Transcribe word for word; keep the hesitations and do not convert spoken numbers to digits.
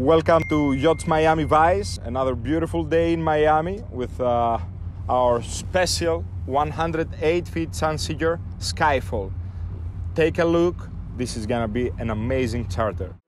Welcome to Yachts Miami Vice, another beautiful day in Miami with uh, our special one hundred eight feet Sunseeker Skyfall. Take a look, this is gonna be an amazing charter.